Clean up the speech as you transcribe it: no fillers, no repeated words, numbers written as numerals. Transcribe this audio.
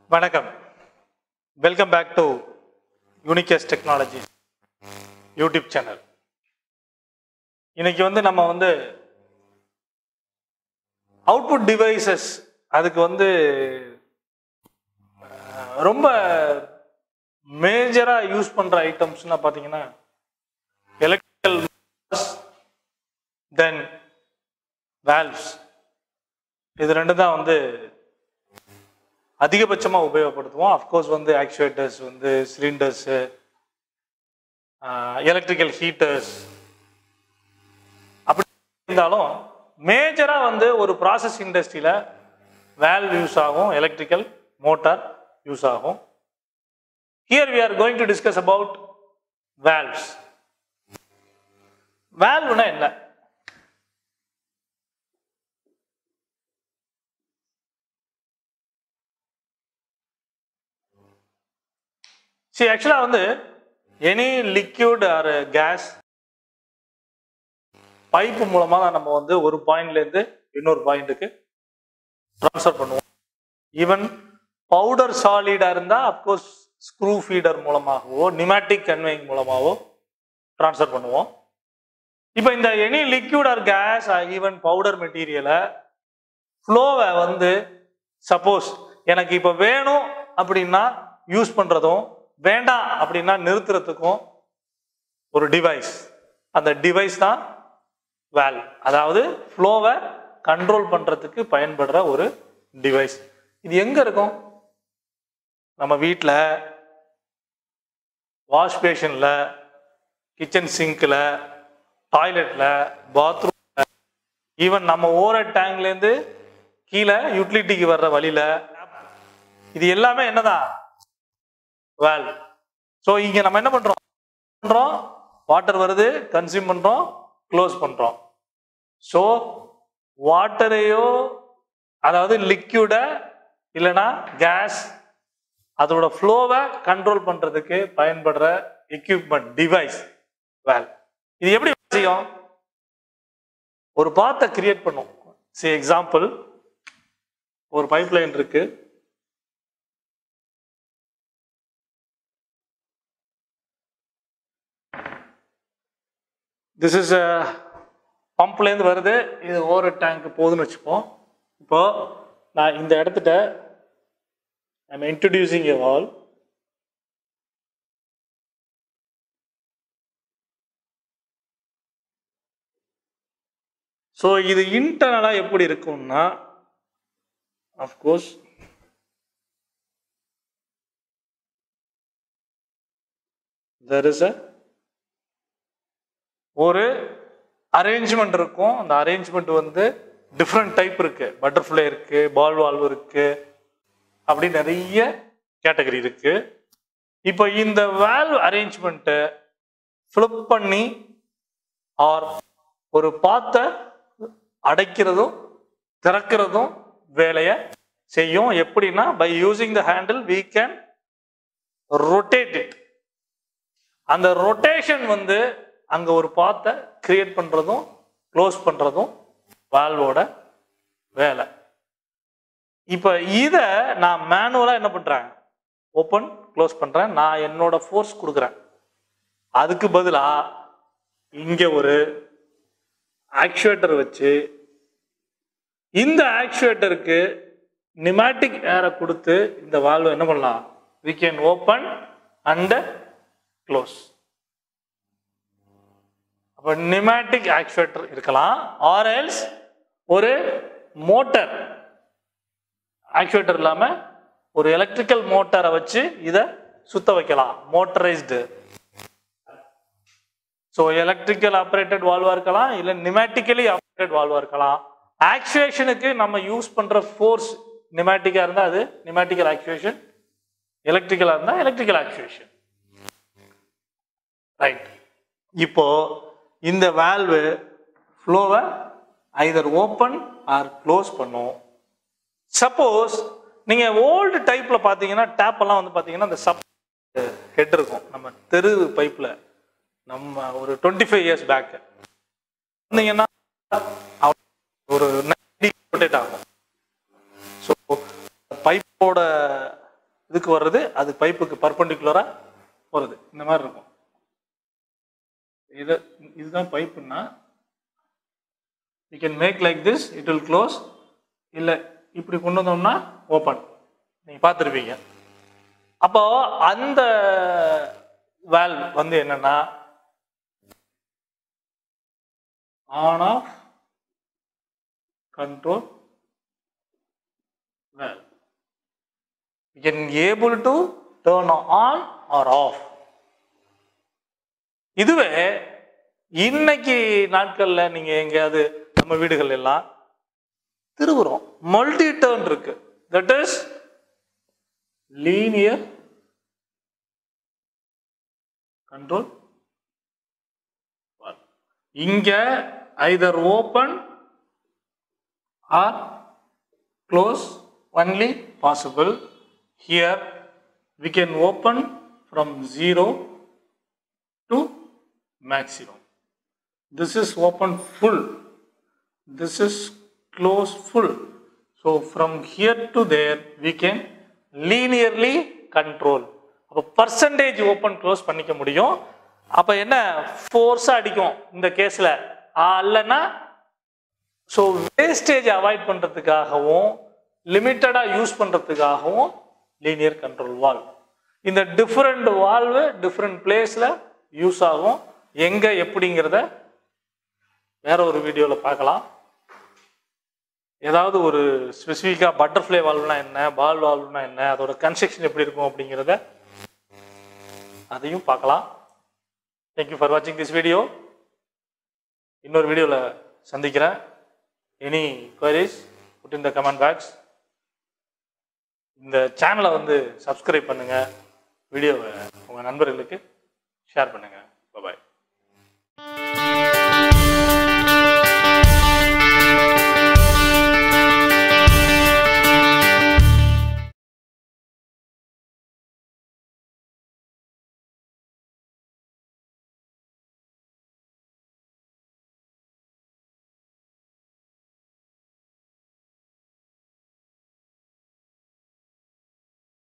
வணக்கம். Welcome back to unikerztechnologies YouTube channel. இன்னைக்கு நம்ம அவுட்புட் டிவைசஸ் அதுக்கு ரொம்ப மேஜரா யூஸ் பண்ற ஐட்டம்ஸ்னா பாத்தீங்கன்னா எலக்ட்ரிக்கல் தென் வால்வ்ஸ். இது ரெண்டு தான் அதிகபட்சமா உபயோகப்படுத்துவோம். Of course actuators cylinders, electrical heaters அப்படி இருந்தாலும் மேஜரா ஒரு ப்ராசஸ் இண்டஸ்ட்ரியில வால்வ் யூஸ் ஆகும், எலக்ட்ரிக்கல் மோட்டார் யூஸ் ஆகும். Here we are going to discuss about valves. Valve என்ன? See, actually any liquid or gas pipe மூலமா தான் நம்ம ஒரு பாயிண்ட்ல இருந்து இன்னொரு பாயிண்ட்டுக்கு ட்ரான்ஸ்ஃபர் பண்ணுவோம். ஈவன் பவுடர் சாலிடா இருந்தா அப்கோர்ஸ் ஸ்க்ரூ ஃபீடர் மூலமாகவோ நியூமேட்டிக் கன்வேயிங் மூலமாகவோ ட்ரான்ஸ்ஃபர் பண்ணுவோம். இப்போ இந்த any liquid or gas even powder மெட்டீரியலை ஃப்ளோவை சப்போஸ் எனக்கு இப்போ வேணும் அப்படின்னா யூஸ் பண்றதும் வேண்டாம் அப்படின்னா நிறுத்துறதுக்கும் ஒரு டிவைஸ், அந்த டிவைஸ் தான் வால்வ். அதாவது ஃப்ளோவை கண்ட்ரோல் பண்றதுக்கு பயன்படுற ஒரு டிவைஸ். இது எங்க இருக்கும்? நம்ம வீட்டில், வாஷ் பேஷன்ல, கிச்சன் சிங்க்ல, டாய்லெட்ல, பாத்ரூம்ல, ஈவன் நம்ம ஓவர் டேங்க்லேருந்து கீழே யூட்டிலிட்டிக்கு வர்ற வழியில, இது எல்லாமே என்னதான்? வால்வ். ஸோ இங்க நம்ம என்ன பண்றோம்? வாட்டர் வருது, கன்சியூம் பண்றோம், க்ளோஸ் பண்றோம். ஸோ வாட்டரையோ அதாவது லிக்விட இல்லைன்னா கேஸ் அதோட ஃப்ளோவை கண்ட்ரோல் பண்றதுக்கு பயன்படுற எக்யூப்மெண்ட் டிவைஸ் வால்வ். இது எப்படி செய்யும்? ஒரு பாத்தை கிரியேட் பண்ணும். சே எக்ஸாம்பிள், ஒரு பைப் லைன் இருக்கு. திஸ் இஸ் பம்ப்லேருந்து வருது, இது ஓவர் டேங்க் போகுதுன்னு வச்சுப்போம். இப்போ நான் இந்த இடத்துட்ட I am introducing a valve. So இது இன்டர்னலா எப்படி இருக்கும்னா, அஃப்கோர்ஸ் there is a ஒரு அரேஞ்ச்மெண்ட் இருக்கும். அந்த அரேஞ்ச்மெண்ட் டிஃப்ரெண்ட் டைப் இருக்கு. பட்டர்ஃப்ளை இருக்கு, பால் வால்வ் இருக்கு, அப்படி நிறைய கேட்டகரி இருக்கு. இப்போ இந்த வால்வ் அரேஞ்ச்மெண்ட்டை ஃபிளிப் பண்ணி ஆர் ஒரு பாத்தை அடைக்கிறதும் திறக்கிறதும் வேலையை செய்யும். எப்படின்னா, by using the handle we can rotate it. அந்த ரொட்டேஷன் அங்க ஒரு பாத்தை கிரியேட் பண்றதும் க்ளோஸ் பண்றதும் வால்வோட வேலை. இப்ப இத நான் மேனுவலா என்ன பண்றேன்? ஓப்பன் க்ளோஸ் பண்றேன். நான் என்னோட ஃபோர்ஸ் கொடுக்குறேன். அதுக்கு பதிலா இங்க ஒரு ஆக்சுவேட்டர் வச்சு இந்த ஆக்சுவேட்டருக்கு நியூமேட்டிக் ஏரை கொடுத்து இந்த வால்வை என்ன பண்ணலாம்? we can open and close. அப்ப நியூமேட்டிக் ஆக்சுவேட்டர் இருக்கலாம், ஆர் எல்ஸ் ஒரு மோட்டார் ஆக்சுவேட்டர் இல்லாம ஒரு எலக்ட்ரிக்கல் மோட்டாரை வச்சு இதை சுத்த வைக்கலாம், மோட்டரைஸ்டு. ஸோ எலக்ட்ரிக்கல் ஆப்ரேட்டட் வால்வா இருக்கலாம், இல்லை நியூமேட்டிக்கலி ஆப்ரேட்டட் வால்வா இருக்கலாம். ஆக்சுவேஷனுக்கு நம்ம யூஸ் பண்ற ஃபோர்ஸ் நியூமேட்டிக்கா இருந்தா அது நியூமேட்டிக்கல் ஆக்சுவேஷன், எலக்ட்ரிக்கலா இருந்தா எலக்ட்ரிக்கல் ஆக்சுவேஷன். ரைட். இப்போ இந்த வால்வ் ஃப்ளோவை ஐதர் ஓப்பன் ஆர் க்ளோஸ் பண்ணும். சப்போஸ் நீங்க ஓல்டு டைப்ல பாத்தீங்கன்னா டேப் எல்லாம் பாத்தீங்கன்னா அந்த சப் ஹெட் இருக்கும். நம்ம தெரு பைப்ல நம்ம ஒரு 25 years பேக் வந்தீங்கன்னா ஒரு 90 ரொட்டேட் ஆகும். ஸோ பைப்போட இதுக்கு வர்றது அது பைப்புக்கு பர்பெண்டிகுலரா வருது. இந்த மாதிரி இருக்கும். இதுதான் பைப்புன்னா you can make like this, it will close. இல்ல இப்படி கொண்டு வந்தோம்னா ஓபன். நீங்க பார்த்திருப்பீங்க. அப்போ அந்த வால்வ் வந்து என்னன்னா on off control valve. You can able to turn on or off. இதுவே இன்னைக்கு நாட்கள்ல நீங்க எங்கேயாவது நம்ம வீடுகள் எல்லாம் திருவுறோம், மல்டி டர்ன் இருக்கு. That is linear control. இங்க either open or close only possible. Here we can open from 0 to maximum. This is open full, this is close full. So from here to there we can linearly control. அப்ப percentage open close பண்ணிக்க முடியும். அப்ப என்ன ஃபோர்ஸா அடிக்கும் இந்த கேஸ்ல அல்லனா. So wastage avoid பண்ணுறதுக்காகவும் லிமிட்டடாக யூஸ் பண்ணுறதுக்காகவும் லீனியர் கண்ட்ரோல் வால்வ். இந்த டிஃப்ரெண்ட் வால்வு டிஃப்ரெண்ட் பிளேஸில் யூஸ் ஆகும். எங்கே எப்படிங்கிறத வேற ஒரு வீடியோவில் பார்க்கலாம். ஏதாவது ஒரு ஸ்பெசிஃபிக்காக பட்டர்ஃப்ளை வால்வ்னா என்ன, பால் வால்வ்னா என்ன, அதோட கன்ஸ்ட்ரக்ஷன் எப்படி இருக்கும் அப்படிங்கிறத அதையும் பார்க்கலாம். தேங்க்யூ ஃபார் வாட்சிங் திஸ் வீடியோ. இன்னொரு வீடியோவில் சந்திக்கிறேன். Any queries, put in the comment box. இந்த சேனலை வந்து சப்ஸ்கிரைப் பண்ணுங்க, வீடியோவை உங்கள் நண்பர்களுக்கு ஷேர் பண்ணுங்க. பாய்.